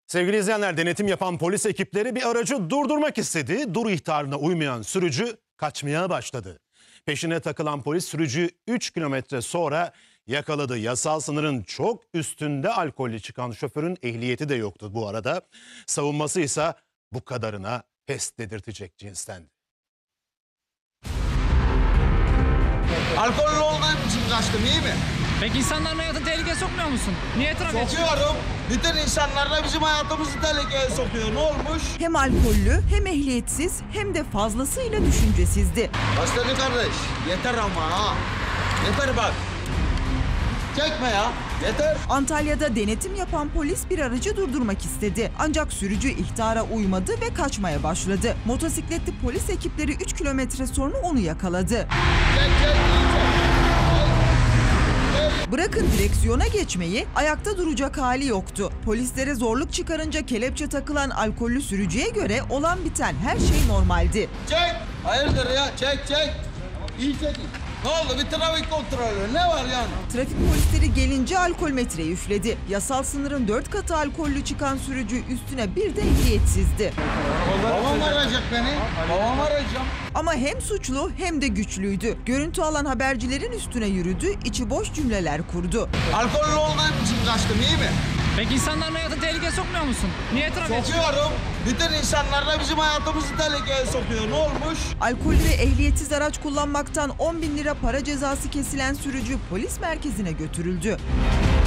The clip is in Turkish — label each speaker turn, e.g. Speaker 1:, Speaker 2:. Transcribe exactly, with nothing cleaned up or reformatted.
Speaker 1: Sevgili izleyenler, denetim yapan polis ekipleri bir aracı durdurmak istedi. Dur ihtarına uymayan sürücü kaçmaya başladı. Peşine takılan polis sürücüyü üç kilometre sonra yakaladı. Yasal sınırın çok üstünde alkollü çıkan şoförün ehliyeti de yoktu bu arada. Savunması ise bu kadarına pes dedirtecek cinstendi.
Speaker 2: Alkollü olduğum için kaçtım, iyi mi?
Speaker 3: Peki insanların hayatını tehlikeye sokmuyor musun? Niye trafik?
Speaker 2: Sokuyorum. Bütün insanlar da bizim hayatımızı tehlikeye sokuyor. Ne olmuş?
Speaker 4: Hem alkollü hem ehliyetsiz hem de fazlasıyla düşüncesizdi.
Speaker 2: Hastane kardeş, yeter ama ha. Yeter bak. Çekme ya, yeter.
Speaker 4: Antalya'da denetim yapan polis bir aracı durdurmak istedi. Ancak sürücü ihtara uymadı ve kaçmaya başladı. Motosikletli polis ekipleri üç kilometre sonra onu yakaladı.
Speaker 2: Çek, çek, çek.
Speaker 4: Bırakın direksiyona geçmeyi, ayakta duracak hali yoktu. Polislere zorluk çıkarınca kelepçe takılan alkollü sürücüye göre olan biten her şey normaldi.
Speaker 2: Çek. Hayırdır ya, çek, çek. İyi çek. Ne oldu? Bir trafik kontrolü. Ne var yani?
Speaker 4: Trafik polisleri gelince alkol metreyi üfledi. Yasal sınırın dört katı alkollü çıkan sürücü üstüne bir de ehliyetsizdi.
Speaker 2: Babam arayacak beni. Babam arayacağım.
Speaker 4: Ama hem suçlu hem de güçlüydü. Görüntü alan habercilerin üstüne yürüdü, içi boş cümleler kurdu.
Speaker 2: Alkollü olduğum için kaçtım, iyi mi?
Speaker 3: Peki insanların hayatını tehlikeye sokmuyor musun? Niye trafik?
Speaker 2: Sokuyorum. Bütün insanlar da bizim hayatımızı tehlikeye sokuyor. Ne olmuş?
Speaker 4: Alkollü ve ehliyetsiz araç kullanmaktan on bin lira para cezası kesilen sürücü polis merkezine götürüldü.